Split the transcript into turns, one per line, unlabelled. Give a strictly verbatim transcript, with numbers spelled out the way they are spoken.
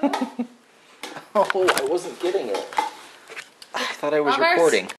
Oh, I wasn't getting it. I thought I was
Bummers.
recording.